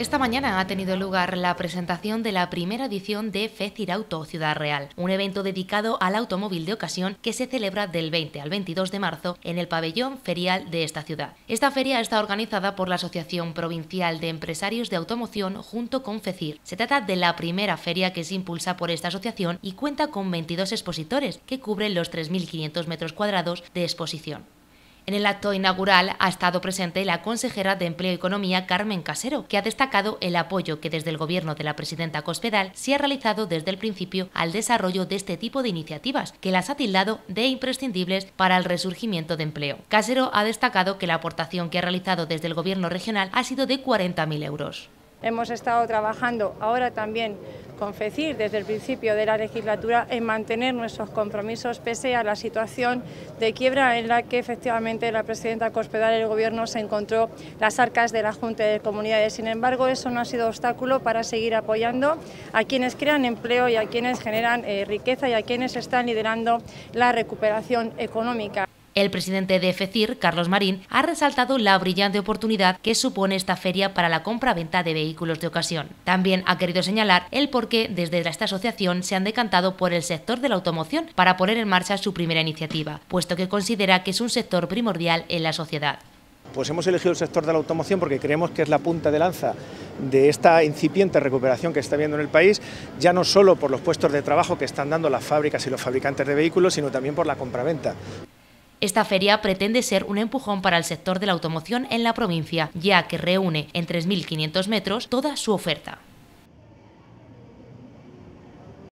Esta mañana ha tenido lugar la presentación de la primera edición de FECIR Auto Ciudad Real, un evento dedicado al automóvil de ocasión que se celebra del 20 al 22 de marzo en el pabellón ferial de esta ciudad. Esta feria está organizada por la Asociación Provincial de Empresarios de Automoción junto con FECIR. Se trata de la primera feria que se impulsa por esta asociación y cuenta con 22 expositores que cubren los 3.500 metros cuadrados de exposición. En el acto inaugural ha estado presente la consejera de Empleo y Economía, Carmen Casero, que ha destacado el apoyo que desde el gobierno de la presidenta Cospedal se ha realizado desde el principio al desarrollo de este tipo de iniciativas, que las ha tildado de imprescindibles para el resurgimiento de empleo. Casero ha destacado que la aportación que ha realizado desde el gobierno regional ha sido de 40.000 euros. Hemos estado trabajando ahora también con FECIR desde el principio de la legislatura en mantener nuestros compromisos pese a la situación de quiebra en la que efectivamente la presidenta Cospedal y el Gobierno se encontró las arcas de la Junta de Comunidades. Sin embargo, eso no ha sido obstáculo para seguir apoyando a quienes crean empleo y a quienes generan riqueza y a quienes están liderando la recuperación económica. El presidente de FECIR, Carlos Marín, ha resaltado la brillante oportunidad que supone esta feria para la compra-venta de vehículos de ocasión. También ha querido señalar el por qué desde esta asociación se han decantado por el sector de la automoción para poner en marcha su primera iniciativa, puesto que considera que es un sector primordial en la sociedad. Pues hemos elegido el sector de la automoción porque creemos que es la punta de lanza de esta incipiente recuperación que está habiendo en el país, ya no solo por los puestos de trabajo que están dando las fábricas y los fabricantes de vehículos, sino también por la compraventa. Esta feria pretende ser un empujón para el sector de la automoción en la provincia, ya que reúne en 3.500 metros toda su oferta.